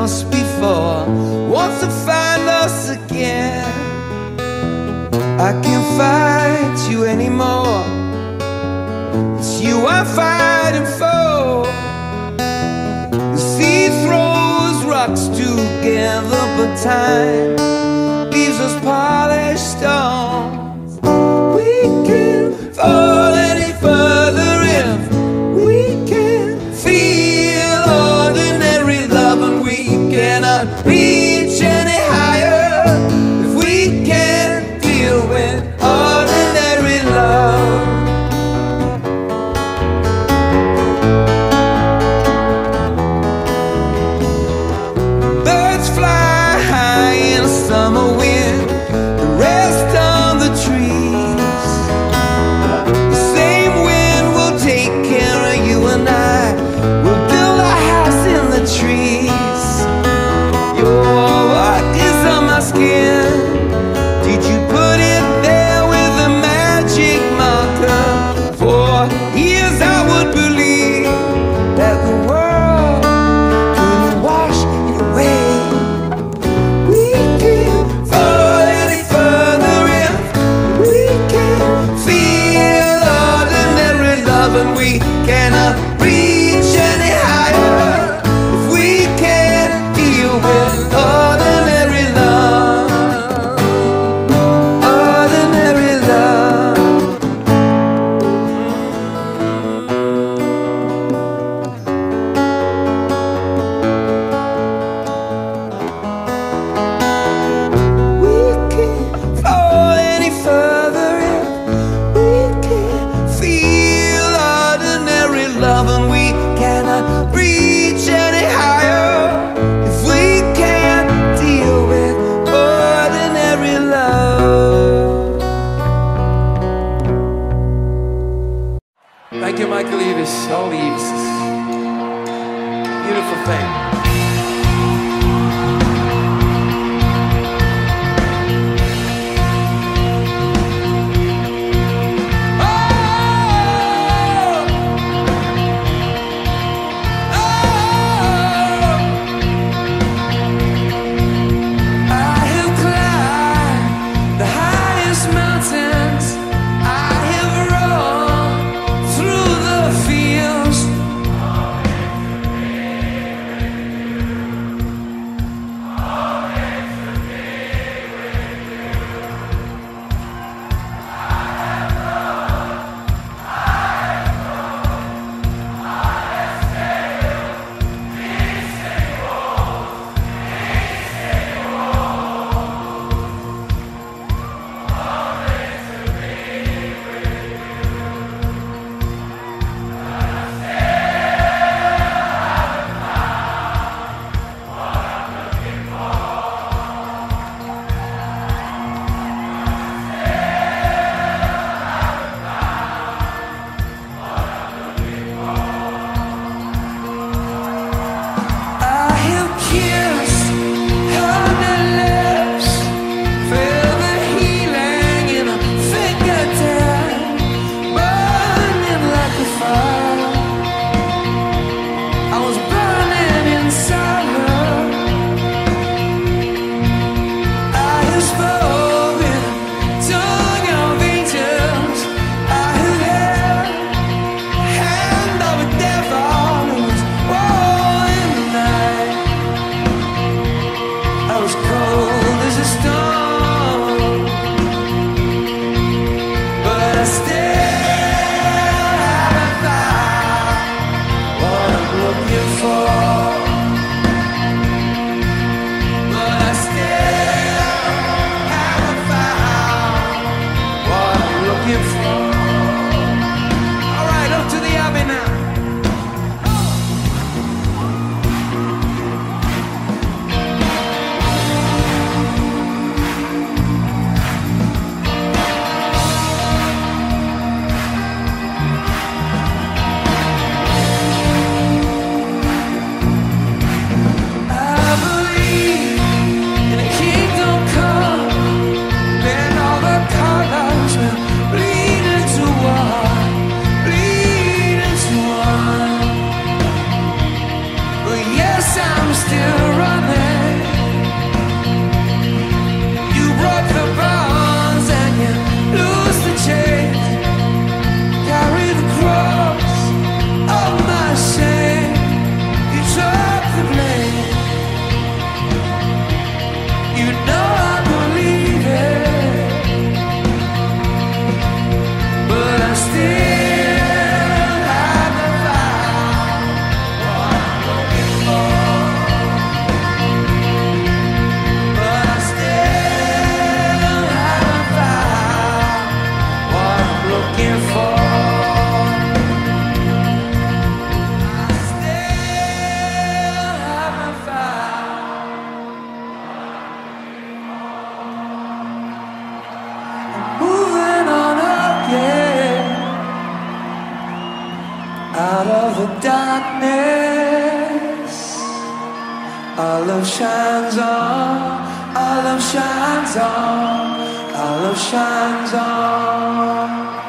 else before wants to find us again. I can't fight you anymore. It's you I'm fighting for. The sea throws rocks together, but time leaves us polished stones. We can't fall any further if we can't feel ordinary love, and we cannot reach any higher if we can't deal with ordinary love. Birds fly high in a summer wind, the rest on the trees. The same wind will take care of you and I. We'll build a house in the trees. Your walk is on my skin. Did you put it there with a magic marker? For years I would believe that the world couldn't wash it away. We can't fall any further if we can't feel ordinary love, and we cannot reach any higher if we can't deal with ordinary love. Ordinary love. We can't fall any further if we can't feel ordinary love, and we cannot reach any higher if we can't deal with ordinary love. Thank you, Michael Eavis. All Eavis. Beautiful thing. I have climbed the highest mountains. I have run through the fields. I have kissed her lips, feel the healing in a fingertip, burning like a fire. I was burning inside her. I have spoken tongue of angels. I have held hand of a devil who was war in the night. I was cold as a stone, but I still haven't found what I'm looking for. But I still haven't found what I'm looking for. All right, up to the abbey now. darkness, our love shines on, our love shines on, our love shines on.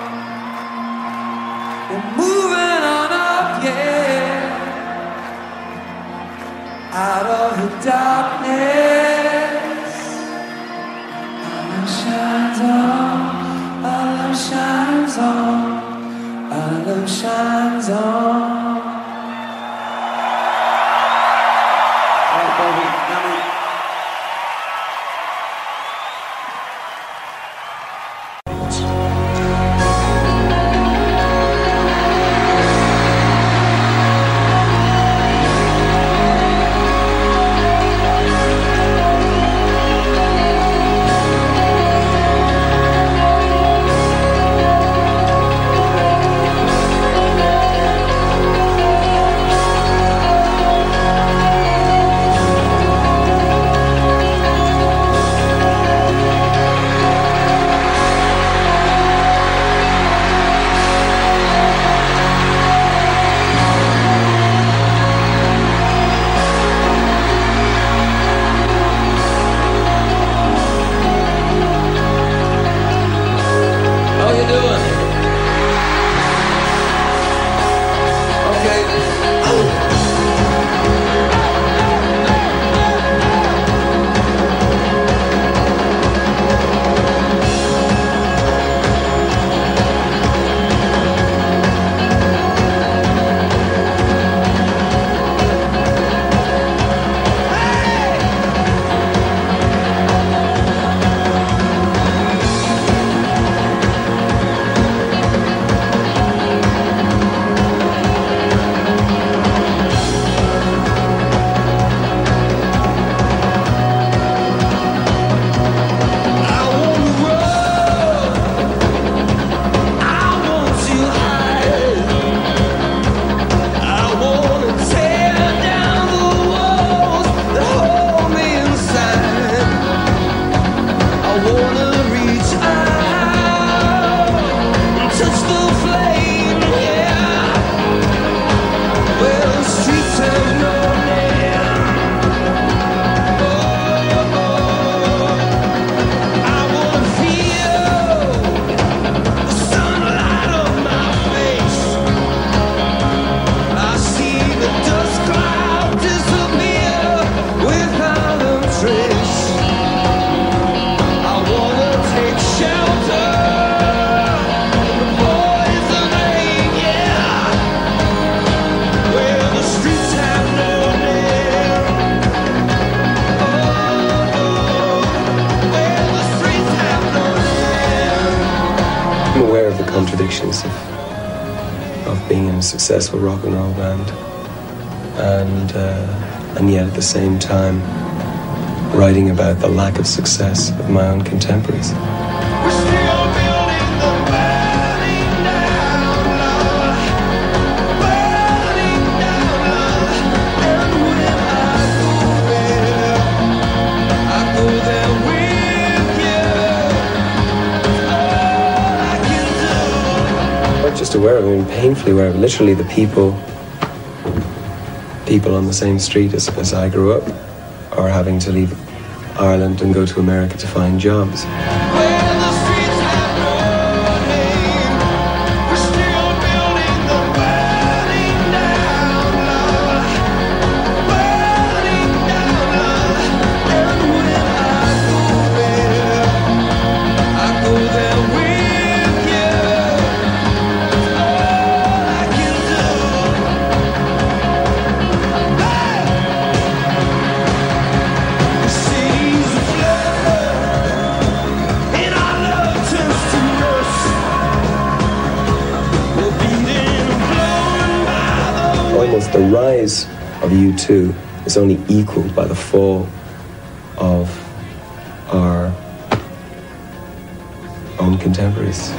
We're moving on up, yeah, out of the darkness. Our love shines on, our love shines on, our love shines on. Contradictions of being in a successful rock and roll band and yet at the same time writing about the lack of success of my own contemporaries. Just aware of it, I mean, painfully aware of it. Literally the people on the same street as I grew up are having to leave Ireland and go to America to find jobs. The rise of U2 is only equaled by the fall of our own contemporaries.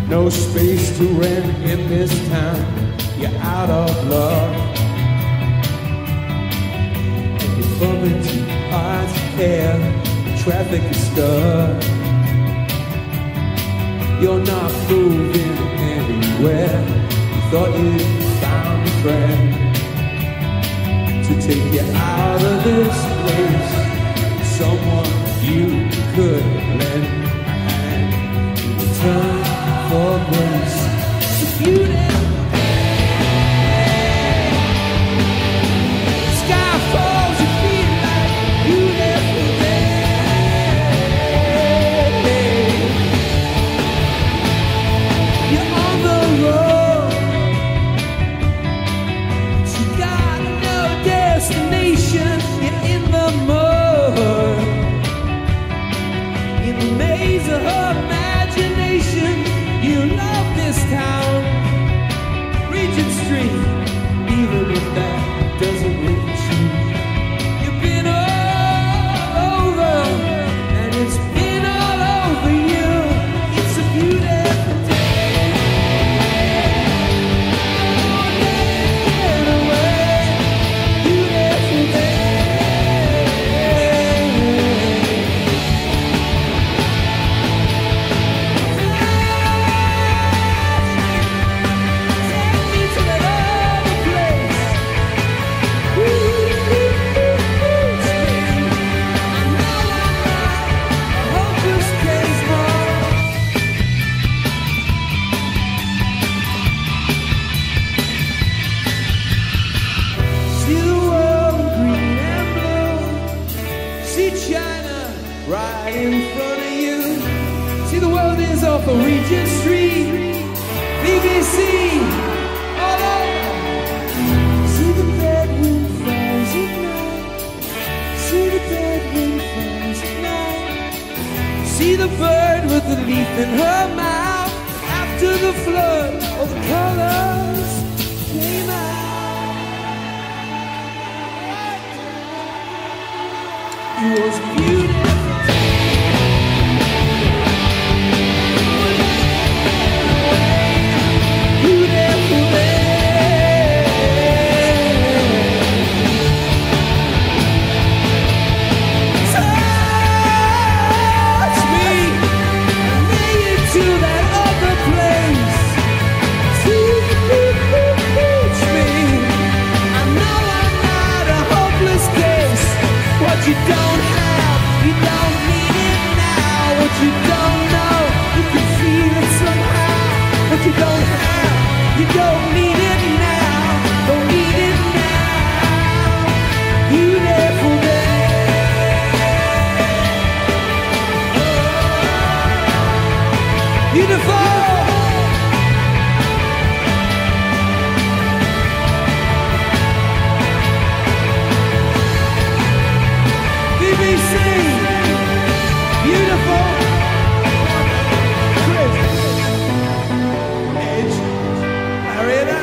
No space to rent in this town. You're out of luck. And you're bumping too hard to care. The traffic is stuck. You're not moving anywhere. You thought you found a friend to take you out of this place. Someone you could lend a hand in return for grace. If you sky falls, you feel like beautiful day. You're on the road, you got no destination. You're in the mud, in the maze of her imagination. You love this town, Regent Street, even if that doesn't ring true. You've been all over, and it's been all over you. It's a beautiful day. Get away, beautiful day. Right in front of you. See, the world is off of Regent Street. BBC all over. See the bedroom fires at night. See the bedroom fires at night. See the bird with the leaf in her mouth. After the flood, all the colors came out. It was beautiful. What you don't have, you don't need it now. What you don't know, you can feel it somehow. What you don't have, you don't need it now. Don't need it now. Beautiful day. Beautiful. BBC, beautiful. Chris, Edge, Marietta.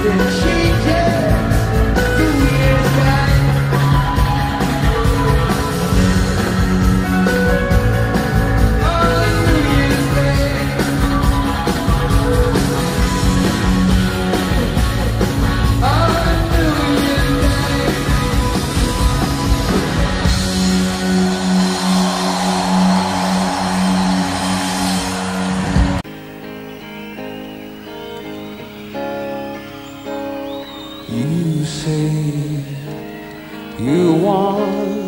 You say you want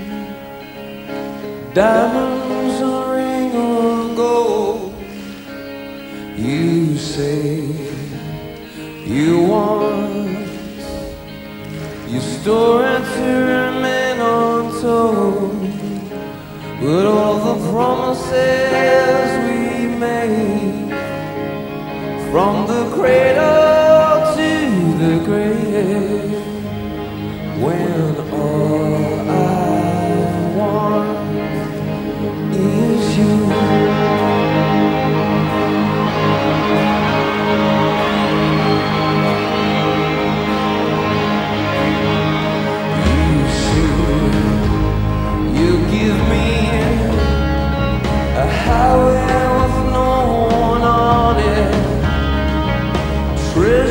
diamonds, a ring of gold. You say you want your story to remain untold. But all the promises we made, from the cradle to the grave, when all I want is you. You see, you give me a highway with no one on it.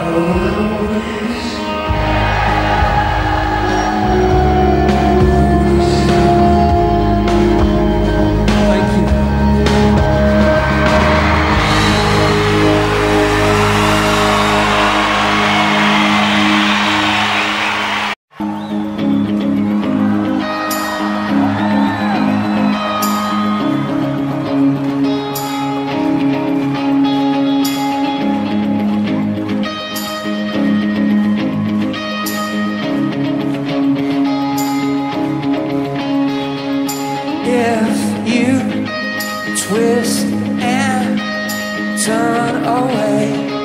twist and turn away.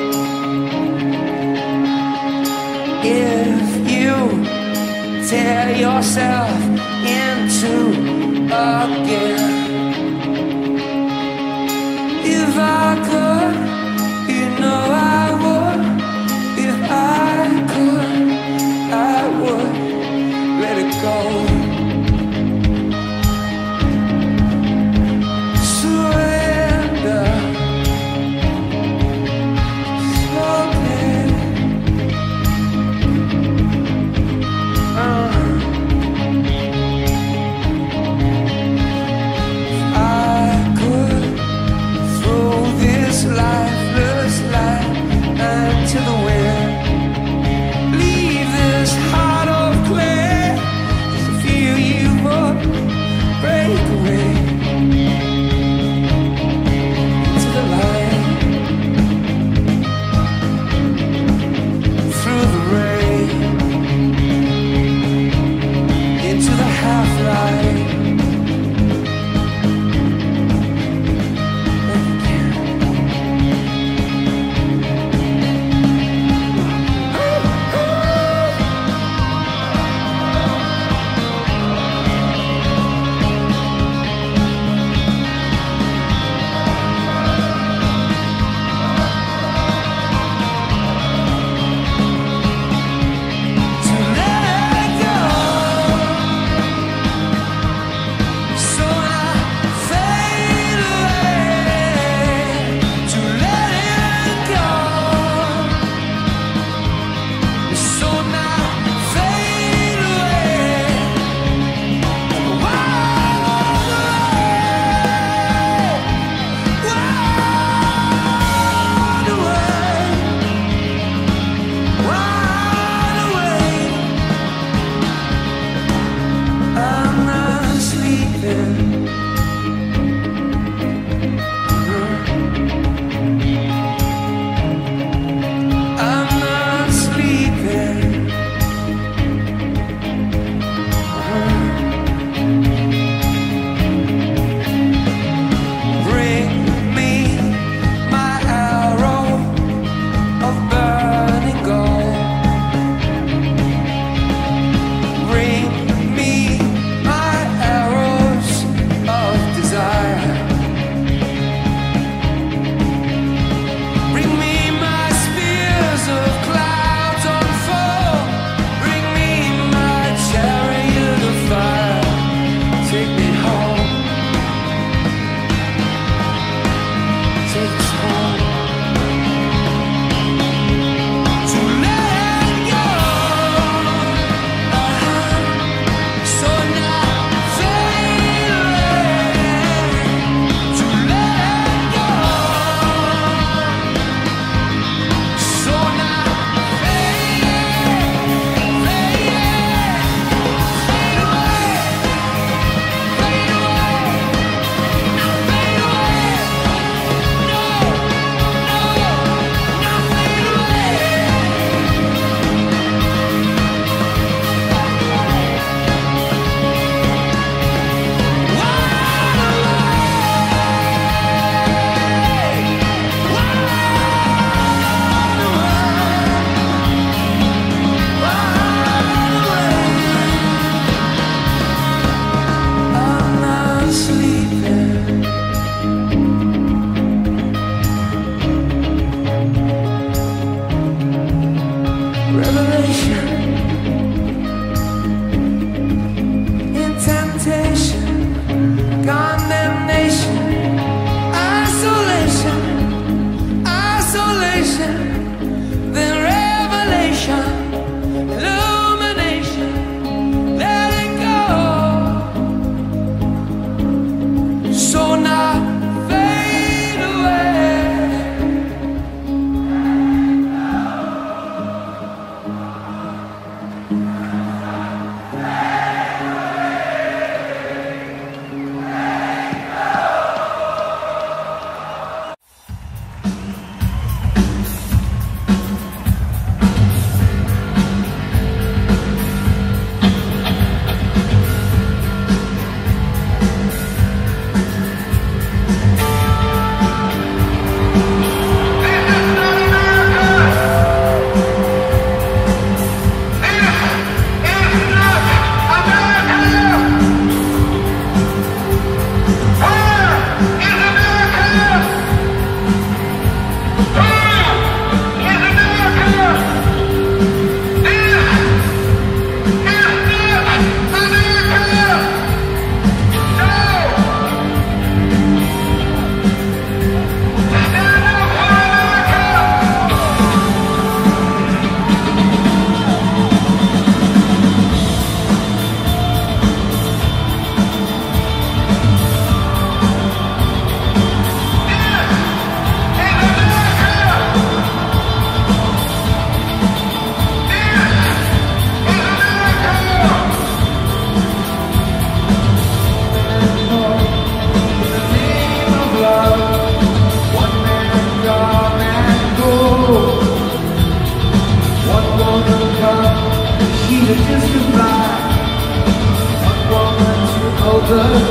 If you tear yourself into again, if I could, you know I would. If I could, I would let it go. Lifeless life into the wind. Leave this heart of clay. Just feel you would break away into the light, through the rain, into the half-light. Then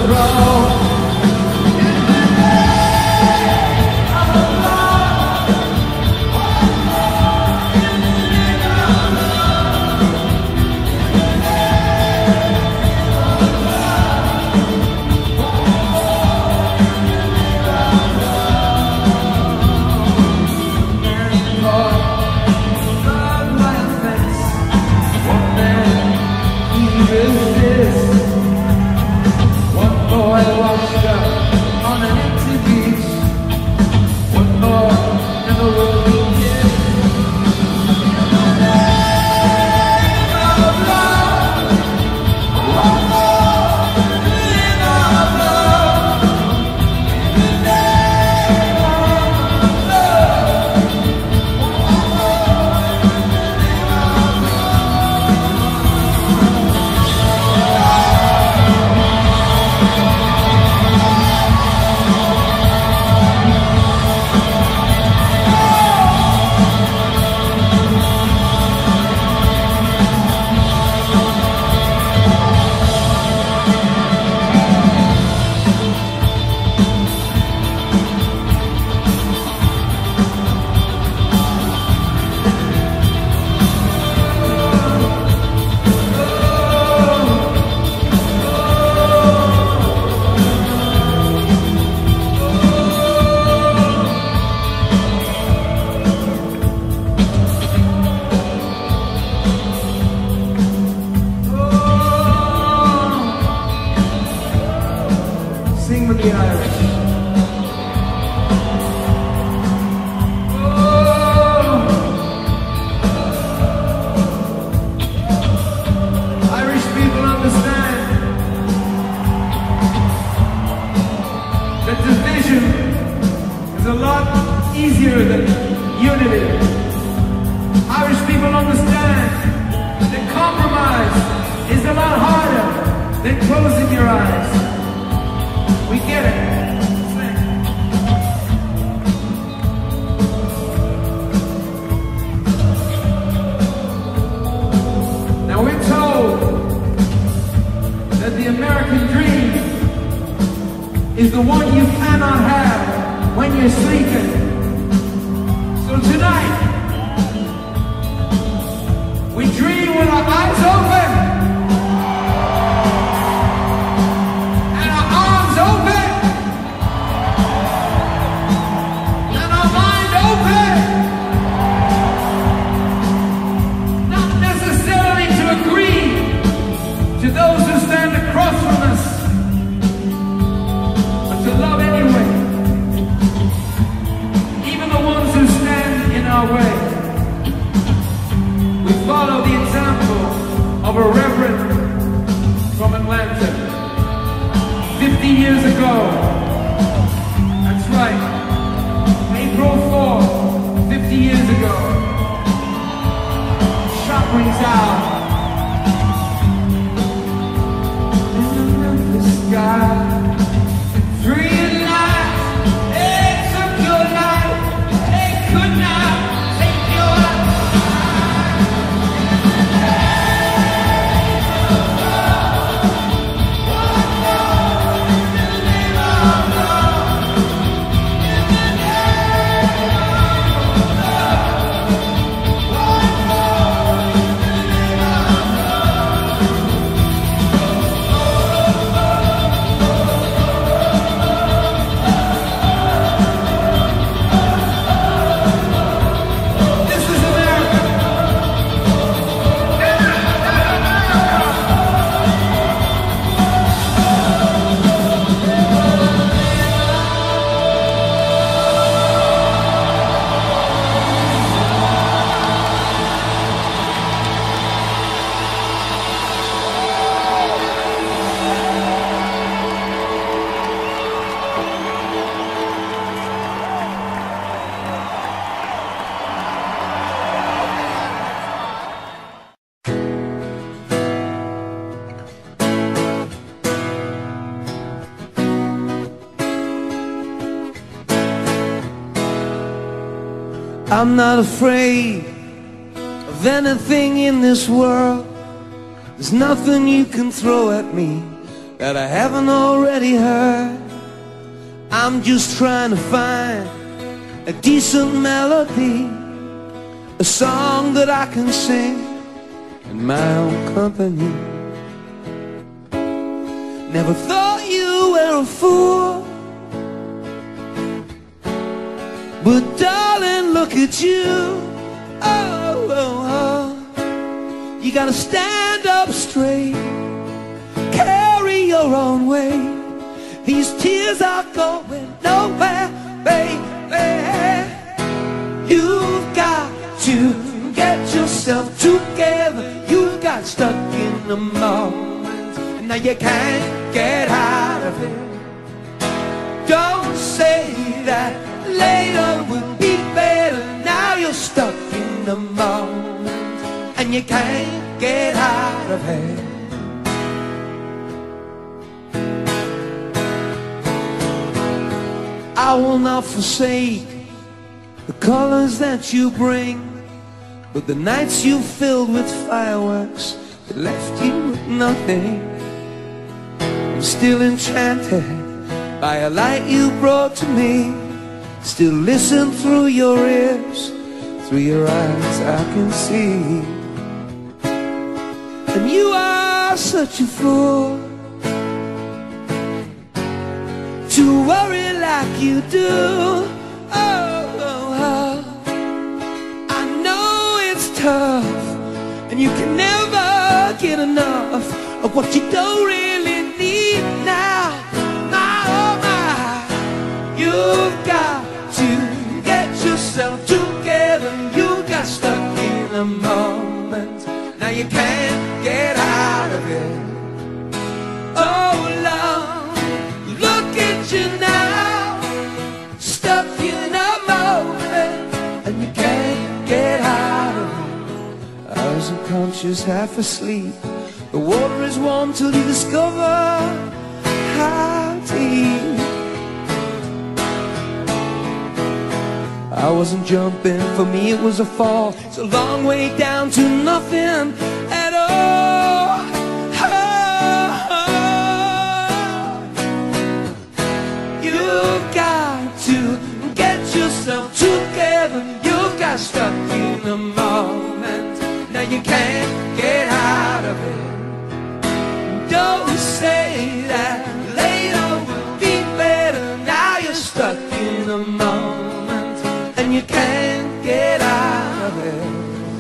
I'm not afraid of anything in this world. There's nothing you can throw at me that I haven't already heard. I'm just trying to find a decent melody, a song that I can sing in my own company. Never thought you were a fool, but darling, look at you. Oh, oh, oh. You gotta stand up straight, carry your own weight. These tears are going nowhere, baby. You've got to get yourself together. You got stuck in the moment, and now you can't get out of it. Don't say that later will be better. Now you're stuck in the moment, and you can't get out of it. I will not forsake the colors that you bring, but the nights you filled with fireworks that left you with nothing. I'm still enchanted by a light you brought to me. Still listen through your ears, through your eyes I can see. And you are such a fool to worry like you do. Oh, oh, oh. I know it's tough, and you can never get enough of what you don't really need now. My, oh my, you've got to get yourself together. You got stuck in a moment, now you can't get out of it. Oh love, look at you now, stuck in a moment, and you can't get out of it. I was unconscious, half asleep. The water is warm till you discover how deep. I wasn't jumping, for me it was a fall. It's a long way down to nothing at all. You've got to get yourself together. You've got stuck in a moment, now you can't get out of it. Don't say that later will be better. Now you're stuck in a moment, and you can't get out of it.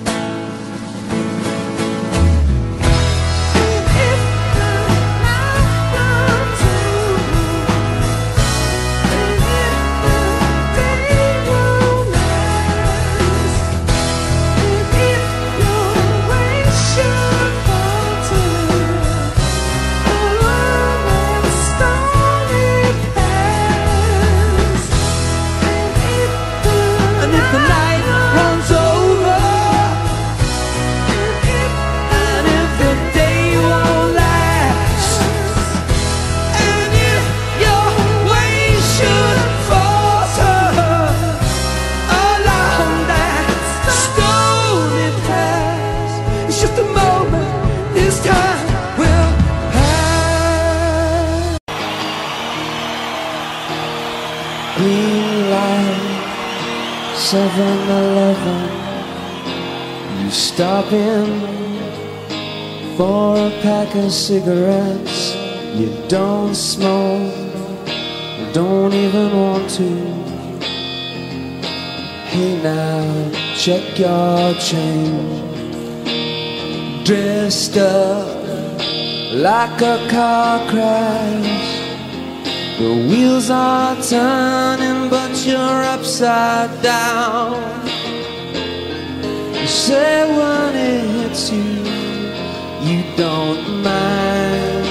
Green light, 7-Eleven. You stop in for a pack of cigarettes. You don't smoke, you don't even want to. Hey now, check your change. Dressed up like a car crash. The wheels are turning, but you're upside down. You say when it hits you, you don't mind.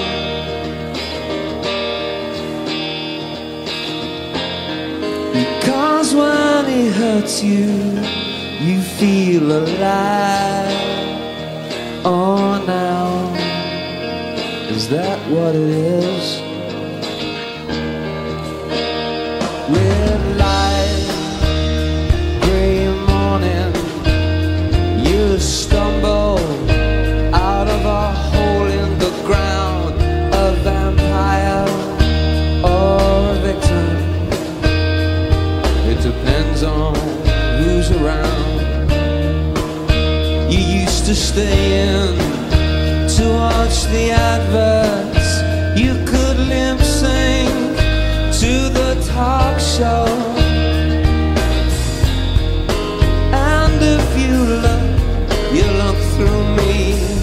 Because when it hurts you, you feel alive. Oh now, is that what it is? Red light, gray morning. You stumble out of a hole in the ground, a vampire. to stay in, to watch the adverts. You could lip sync to the talk show. And if you look through me.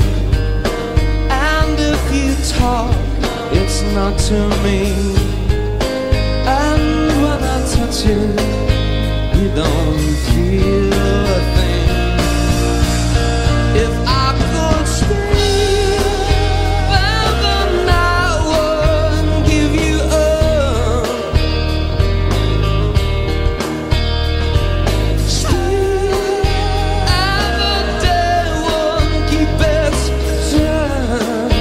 And if you talk, it's not to me. And when I touch you, you don't feel a thing. If I could stay, then I wouldn't give you up. Stay, and the day won't keep its turn.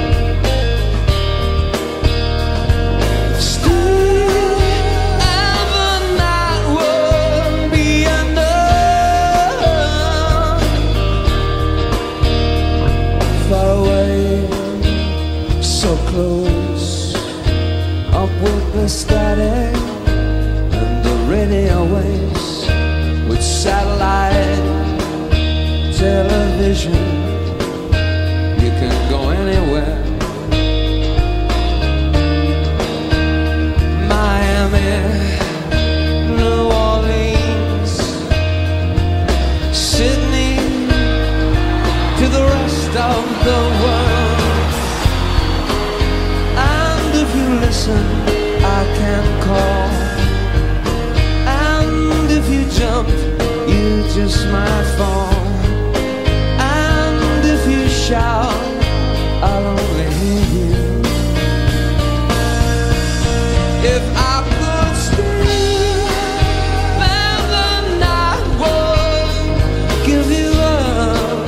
Up with the static and the radio waves, with satellite television, you can go anywhere. Miami, New Orleans, Sydney, to the rest of the world. Listen, I can call. And if you jump, you just might fall. And if you shout, I'll only hear you. If I could stay, then I would give you up.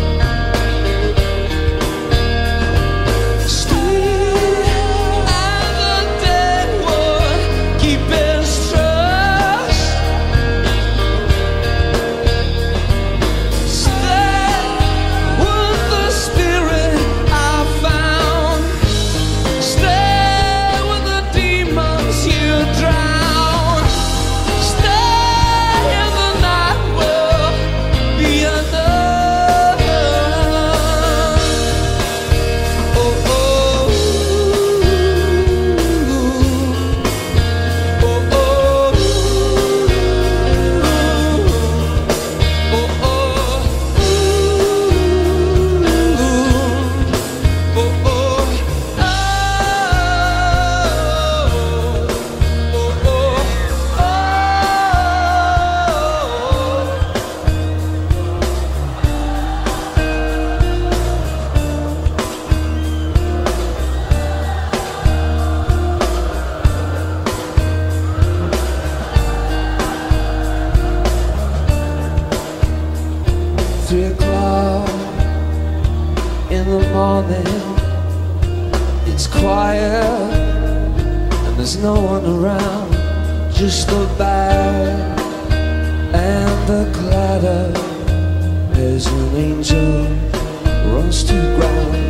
It's quiet and there's no one around, just the band and the clatter as an angel runs to the ground.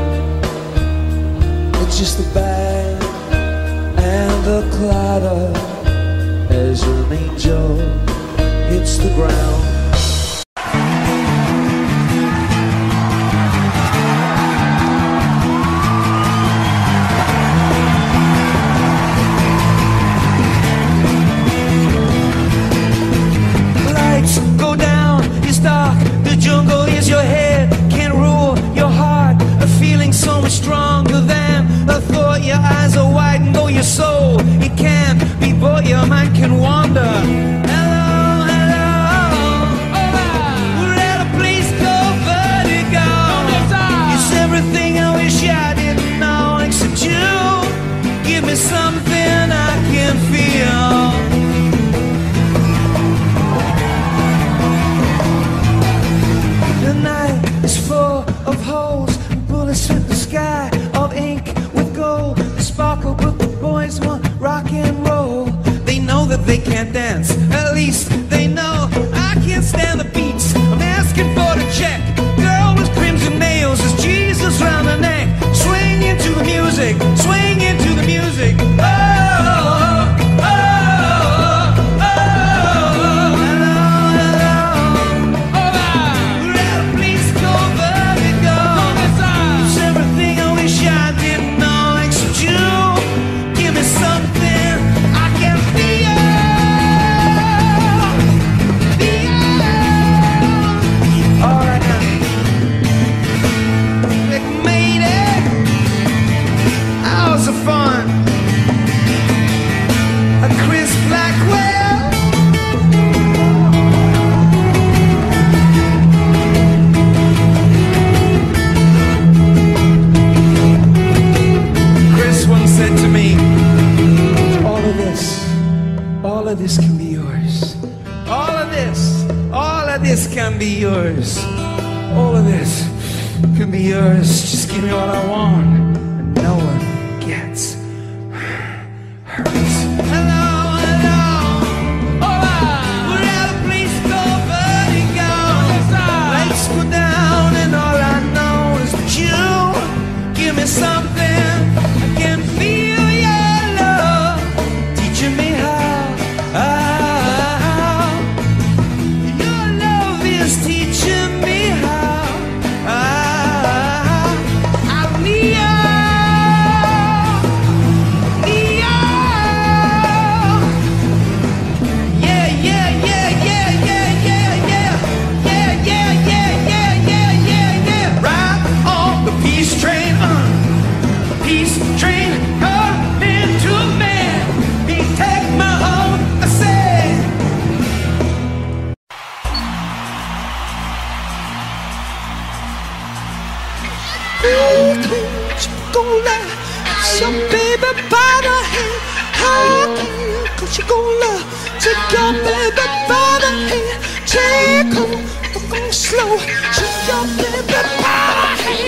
It's just the band and the clatter as an angel hits the ground. Stronger than a thought. Your eyes are wide and though your soul, it can't be bought. Your mind can wander. Hello, hello, we're at a place called Vertigo. It's everything I wish I didn't know, except you give me something I can feel. The night is full of holes, bullets hit the sky of ink with gold. They sparkle, but the boys want rock and roll. They know that they can't dance, at least they know I can't stand the beats. I'm asking for the check. Girl with crimson nails, there's Jesus round the neck. Swing into the music, swing into the music. Oh, oh, oh, oh, hello, hello. We're at a place called this can be yours. All of this can be yours. Just give me what I want, and no one gets hurt. Hello, hello. Hola. We're at a place called Vertigo. Lights go down, and all I know is that you give me something. I can feel your love teaching me how. Your love is teaching me how. I'm Neo. Neo. Yeah, yeah, yeah, yeah, yeah, yeah, yeah. Yeah, yeah, yeah, yeah, yeah, yeah, yeah. Ride on the peace train, peace train, coming to man. He take my home, I say. Gonna some baby by the hand. How can you? 'Cause you gonna take your baby by the hand. Take her, but go slow. Take your baby by the hand.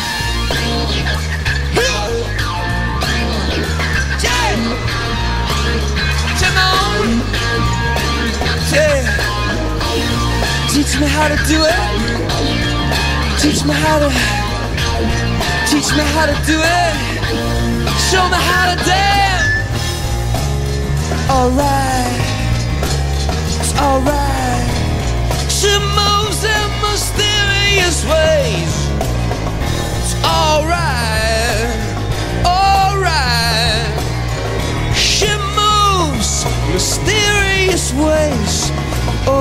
Yeah. Come on. Yeah. Teach me how to do it. Teach me how to. Teach me how to do it. Show me how to dance. Alright, it's alright. She moves in mysterious ways. It's alright, alright. She moves mysterious ways. Oh,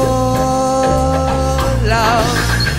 love.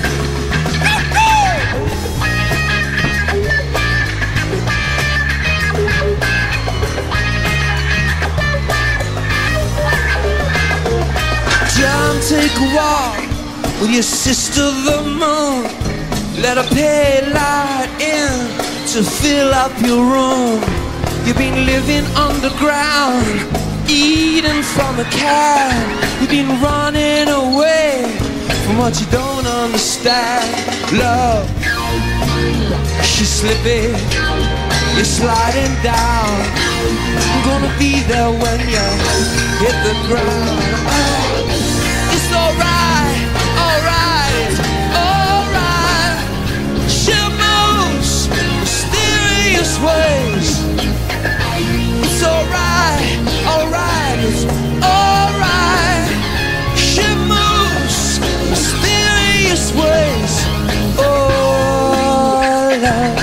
Take a walk with your sister the moon. Let her pale light in to fill up your room. You've been living underground, eating from a can. You've been running away from what you don't understand. Love, she's slipping, you're sliding down. I'm gonna be there when you hit the ground. It's alright, alright, alright. She moves mysterious ways. It's alright, alright, it's alright. She moves mysterious ways. Oh, love.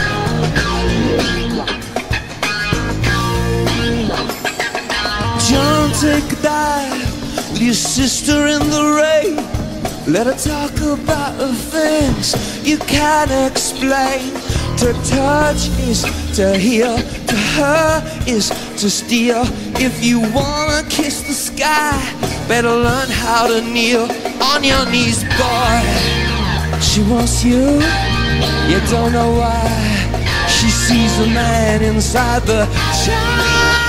John, take a dive with your sister in the rain. Let her talk about the things you can't explain. To touch is to heal, to her is to steal. If you wanna kiss the sky, better learn how to kneel on your knees, boy. She wants you, you don't know why. She sees a man inside the child.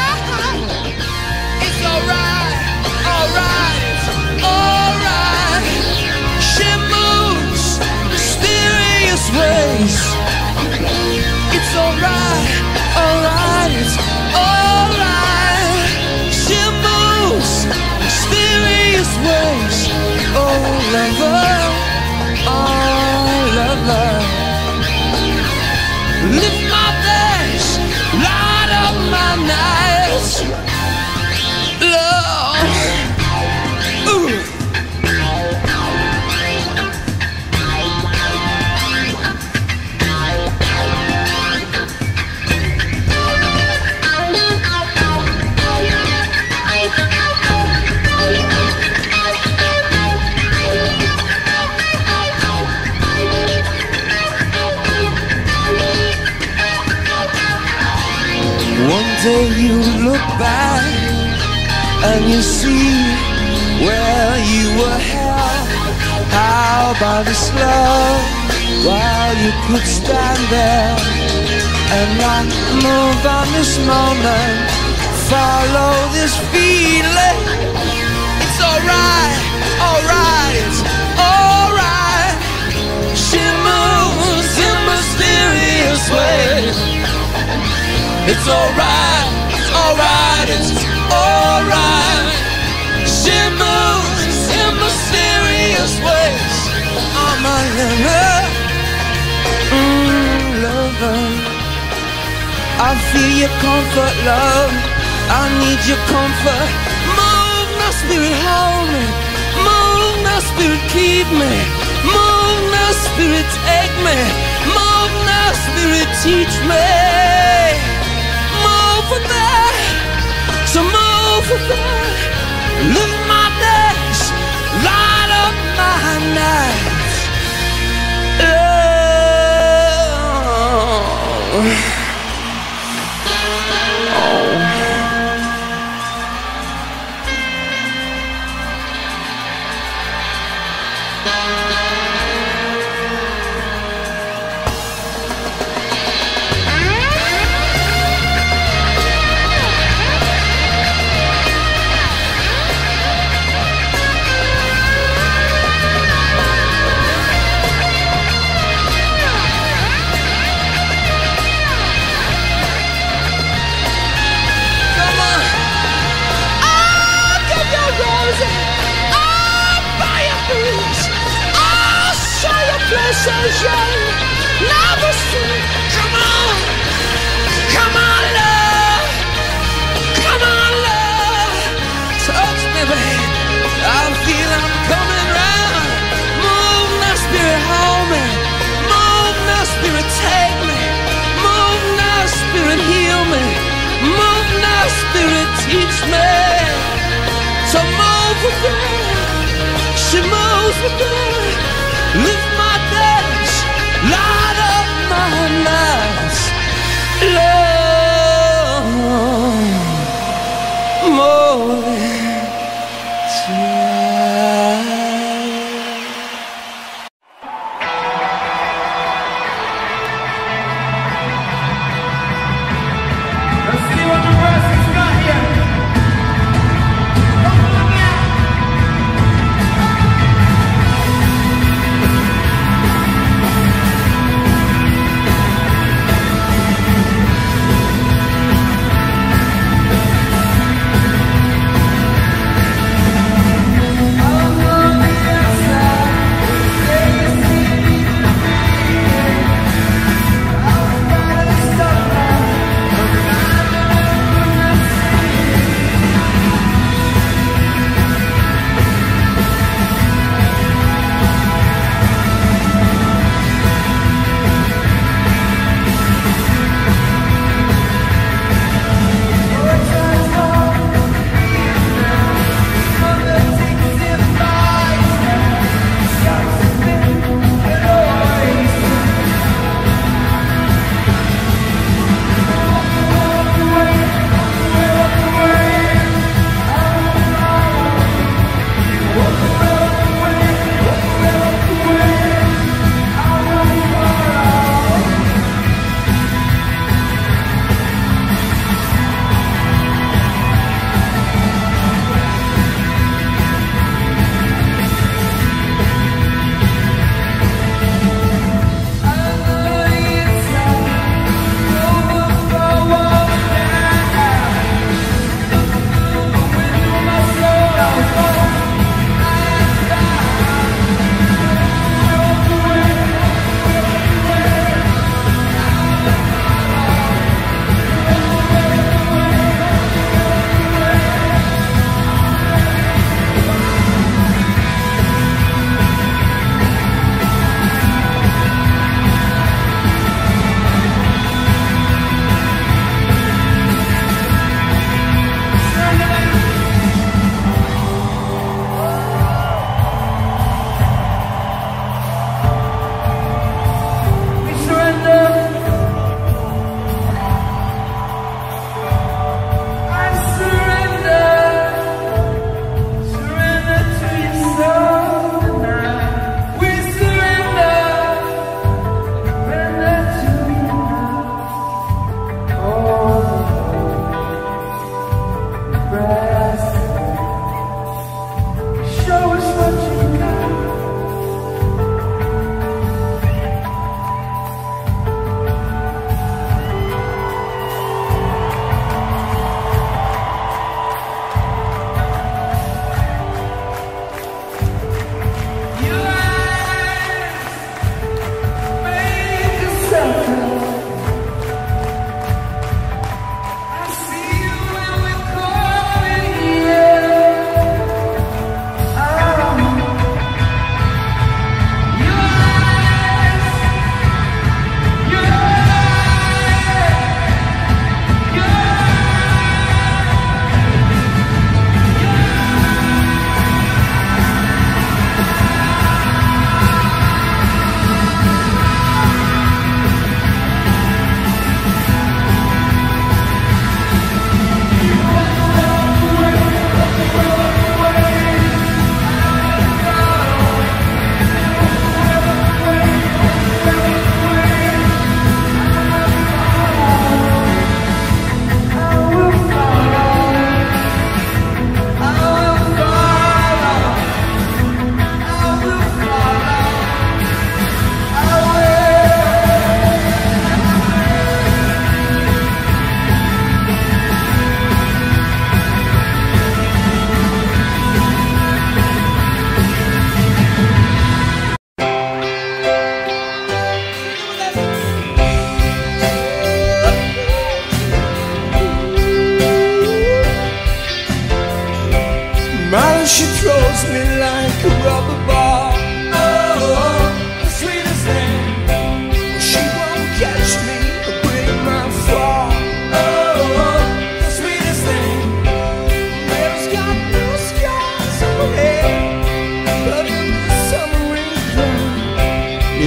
It's alright, alright, it's alright. She moves mysterious ways. It's alright, alright, it's alright. She moves mysterious ways. Oh, lover, oh, lover. Lift my days, light up my nights. Love. Ooh. One day you look back and you see where you were held. How about this love while you could stand there and not move on this moment? Follow this feeling. It's alright, alright, it's alright. She moves in mysterious ways. It's alright, it's alright, it's alright. She moves in mysterious ways. I'm a lover. I feel your comfort, love. I need your comfort. Move my spirit, hold me. Move my spirit, keep me. Move my spirit, take me. Move my spirit, teach me. Move for that, so move for that. Live my days, light up my nights. Never see. Come on, come on, love. Come on, love. Touch me, babe. I feel I'm coming round. Move my spirit, hold me. Move my spirit, take me. Move my spirit, heal me. Move my spirit, teach me. So move with that. She moves with that. Live my days, light up my nights. Love more tonight. Let's see what the Brassic's got here. Come on now.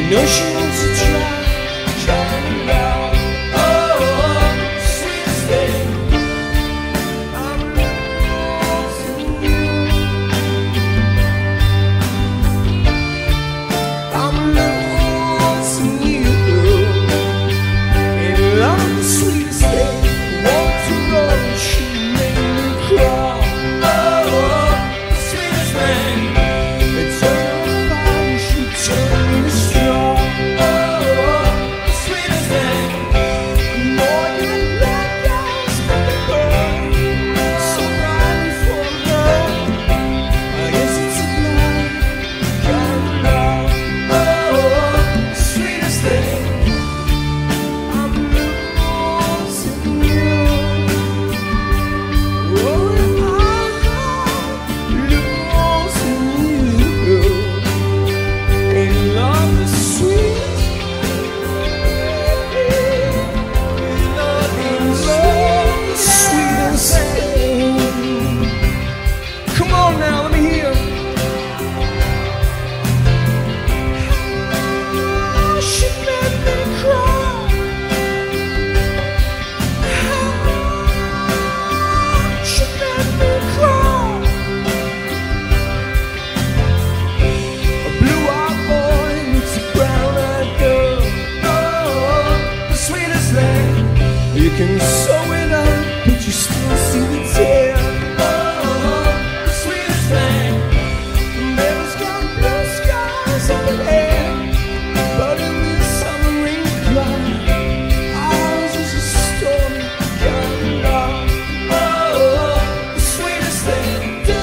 know she wants to try it out. Oh, sweetest thing, I'm losing you. I'm losing you. In love, the sweetest thing. Want to run, she made me cry. Oh, the sweetest thing. It's terrifying, she turned me strong. Oh, the sweetest thing. More than that, guys, but the girl. So brightly for love. I guess it's a lie. Got love. Oh, the sweetest thing. I'm losing you. Oh, I'm losing you. Ain't love the sweetest? Ain't love the sweetest thing? Come on now, let me hear. She made me cry. She made me cry. A blue-eyed boy meets a brown-eyed girl. Oh, the sweetest thing. You can sew it up, but you still see the tear. Oh, the sweetest thing. Neighbors got blue skies in the air, but in this summer rain cloud, ours is a stormy kind of love. Oh, the sweetest thing.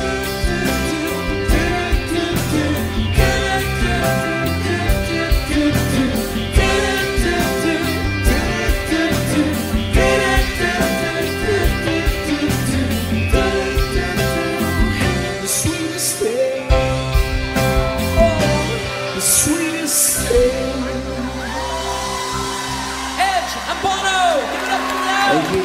The sweetest thing. Oh, the sweetest thing. Edge and Bono, give it up for now. Thank you.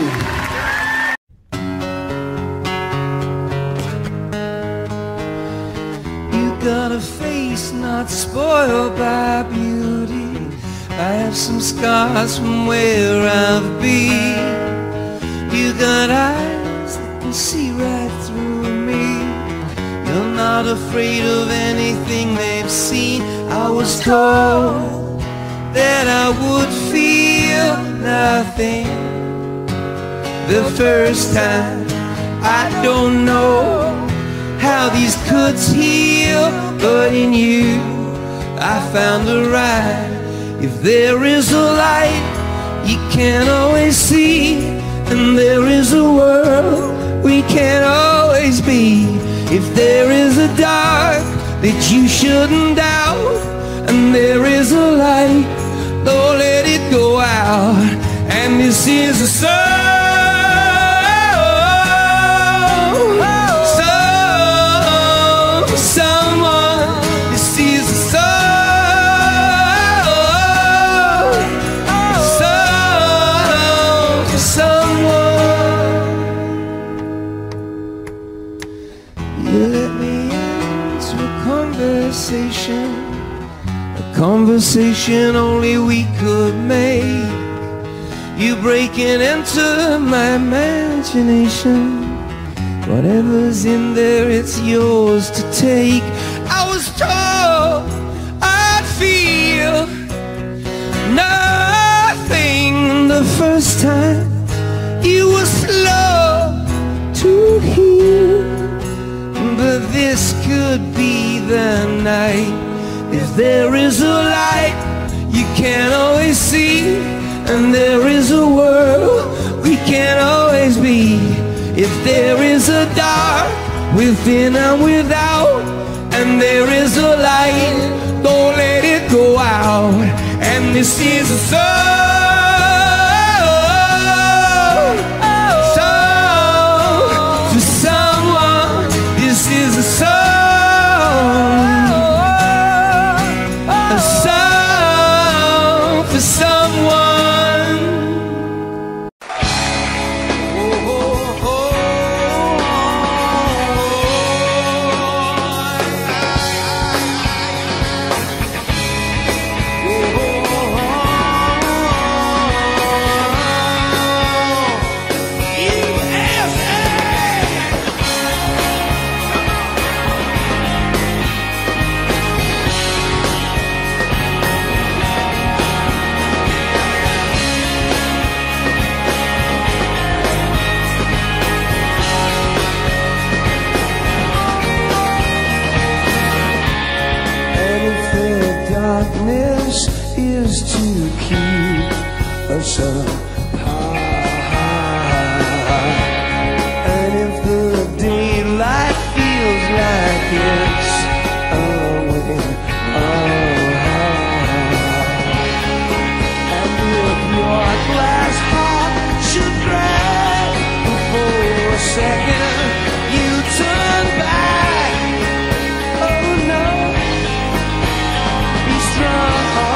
You got a face not spoiled by beauty. I have some scars from where I've been. You got eyes that can see right through me. You're not afraid of anything they've seen. I was told that I would feel nothing the first time. I don't know how these cuts heal, but in you I found a right. If there is a light you can't always see, and there is a world we can't always be. If there is a dark that you shouldn't doubt, and there is a light, don't let it go out. And this is a song, song for someone. This is a song, song for someone. You let me into a conversation only we could make. You breaking into my imagination. Whatever's in there, it's yours to take. I was told I'd feel nothing the first time. You were slow to heal, but this could be the night. If there is a light you can't always see, and there is a world we can't always be. If there is a dark within and without, and there is a light, don't let it go out. And this is a song, song for someone. This is a song, a song for someone. us apart. And if the daylight feels like it's away, and if your glass heart should crack for a second, you turn back. Oh no, be strong.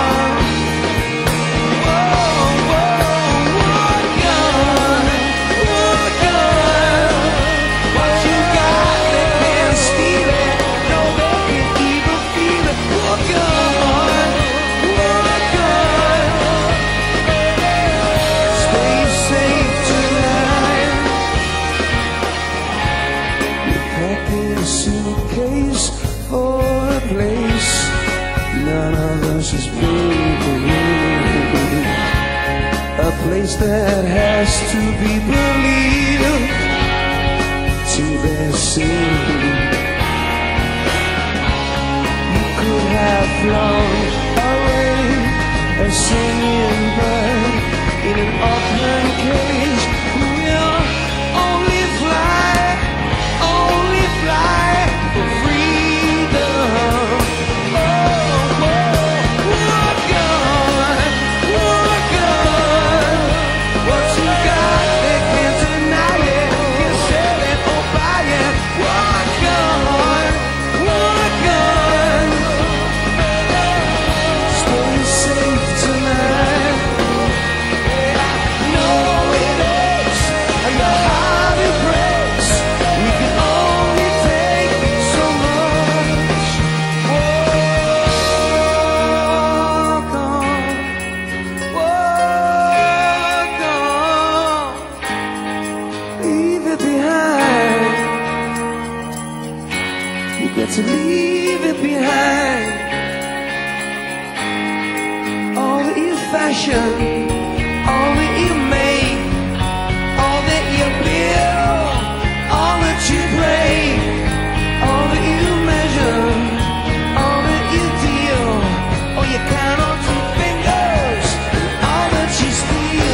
Suitcase for a place none of us has been, a place that has to be believed to be seen. You could have flown away a singing bird in an open cage. We'll only fly for freedom. Oh, walk on, walk on. What you got, they can't deny it, can't sell it or buy it. Walk on, walk on. Stay safe tonight. No, it aches, your heart it breaks. We can only take so much. Walk on, walk on. Leave it behind. You got to leave it behind. All that you fashion, all that you make, all that you build, all that you break, all that you measure, all that you deal, or you count on 2 fingers, all that you steal.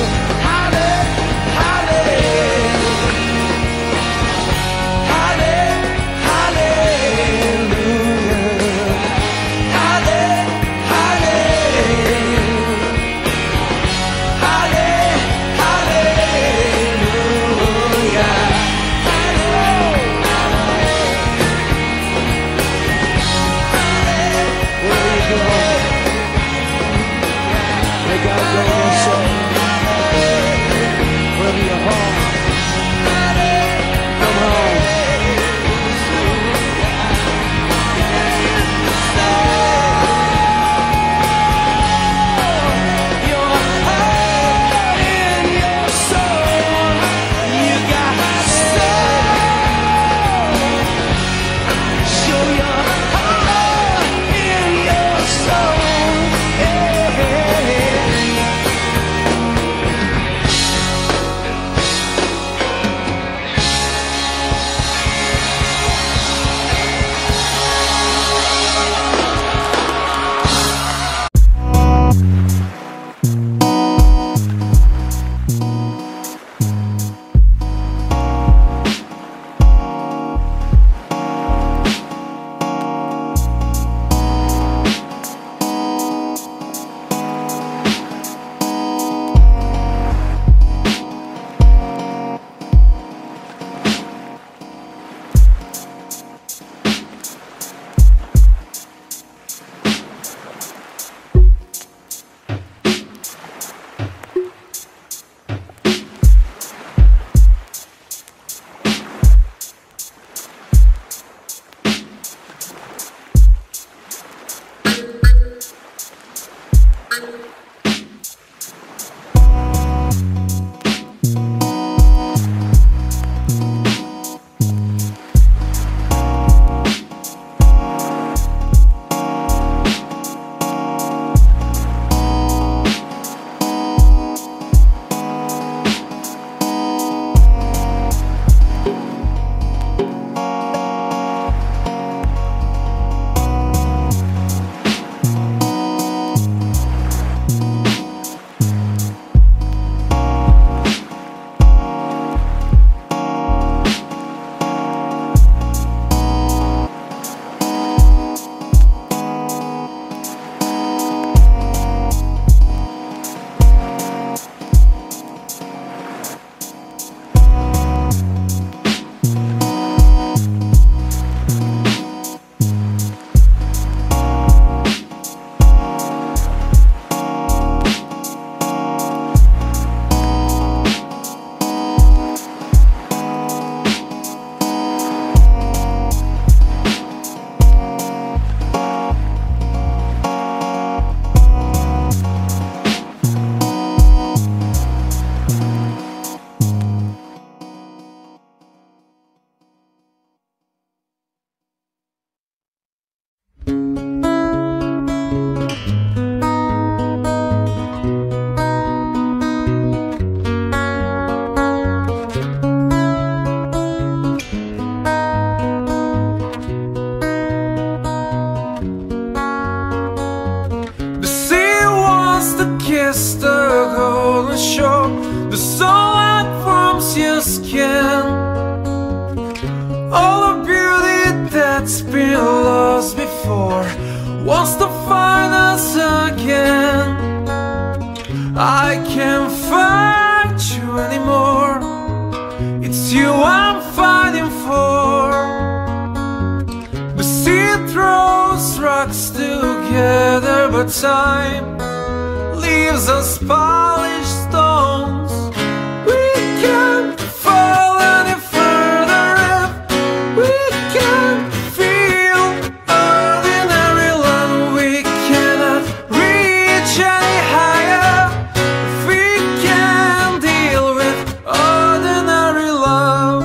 before wants to find us again. I can't fight you anymore. It's you I'm fighting for. The sea throws rocks together, but time leaves us polished stones. We can't fall any further if we can't feel ordinary love. We cannot reach any higher if we can't deal with ordinary love.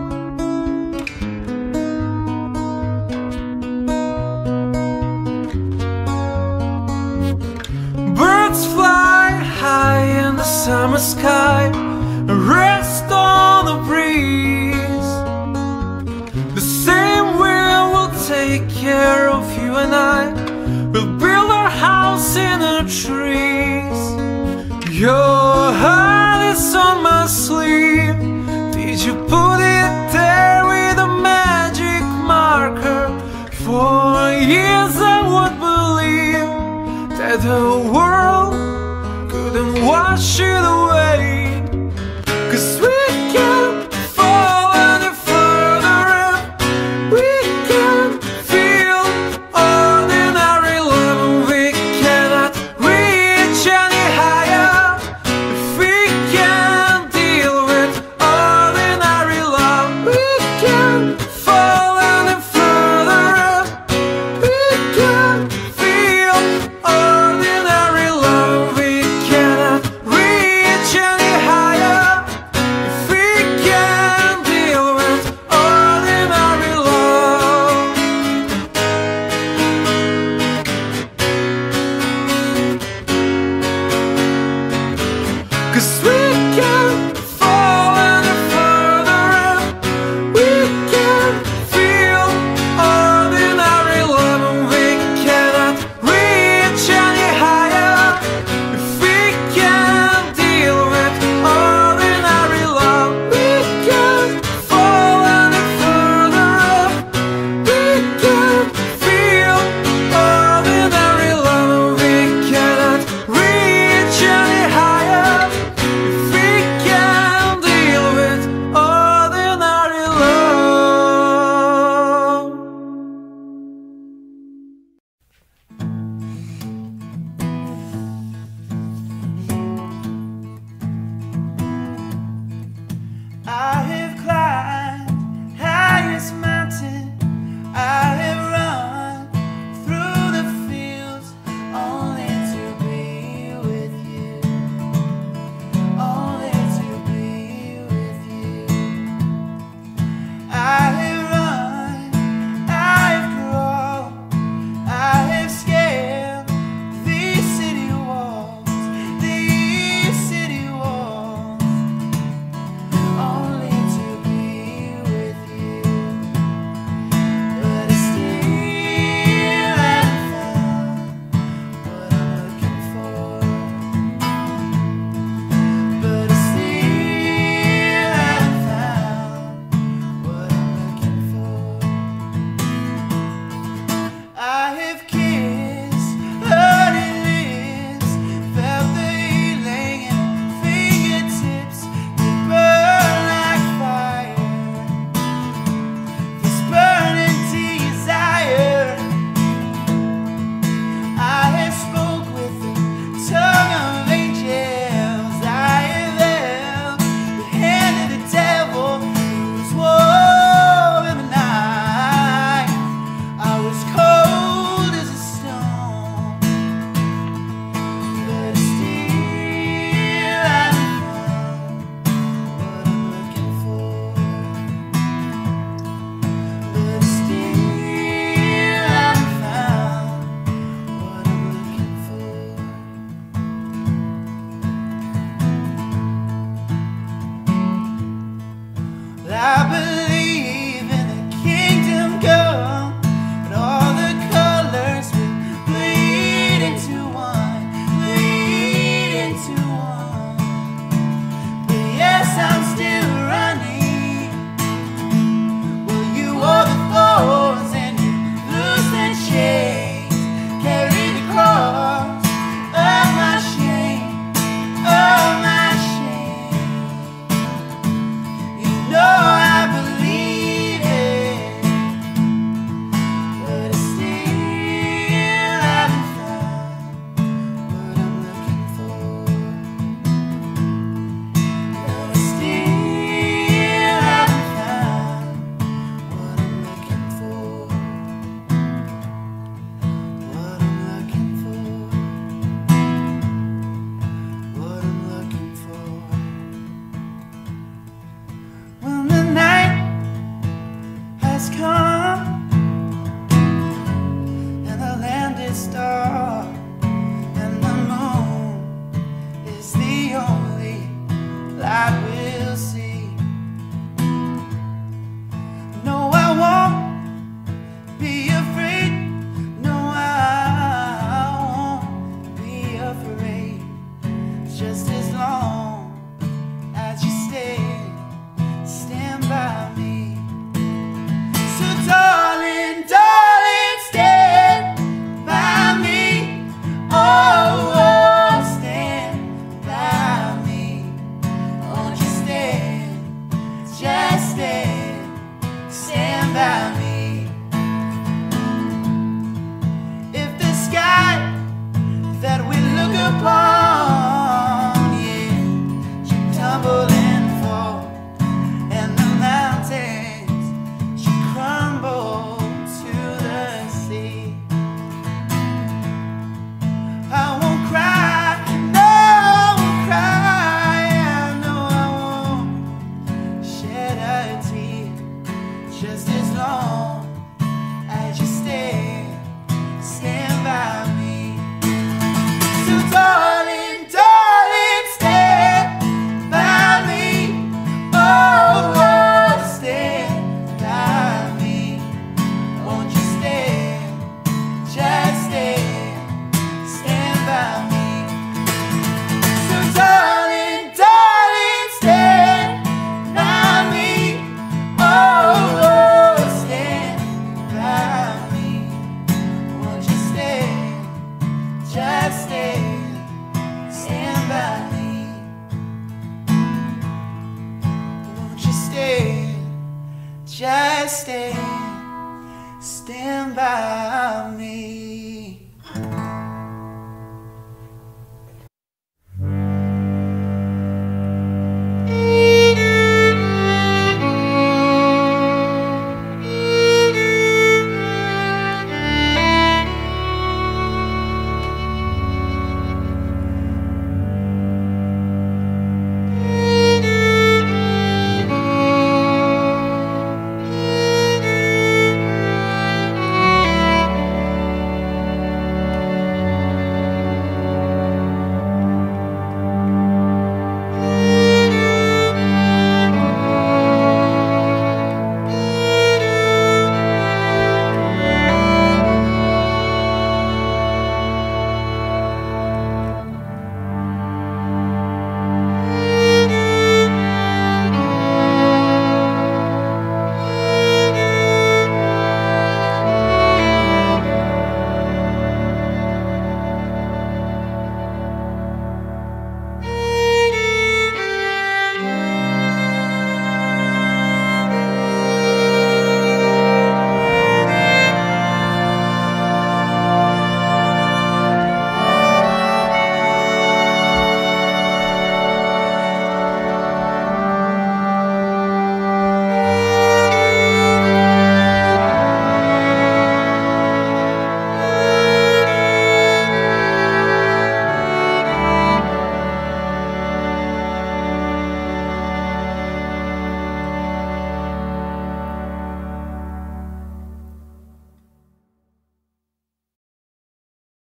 Birds fly high in the summer sky and rest on the breeze. The same wind will take care of you and I. We'll build our house in the trees. Your heart is on my sleeve. Did you put it there with a magic marker? For years I would believe that the world couldn't wash it away. 'Cause we can't fall any further if we can't feel ordinary love. We cannot reach any higher if we can't deal with ordinary love. We can't fall any further if we can't feel ordinary love. We cannot reach any higher if we can't deal with ordinary love. 'Cause we can't fall any further if we can't feel ordinary love. We cannot reach any higher if we can't deal with ordinary love. We can't fall any further if we can't feel ordinary love. We cannot reach any higher if just stand by me. Won't you stay, just stay.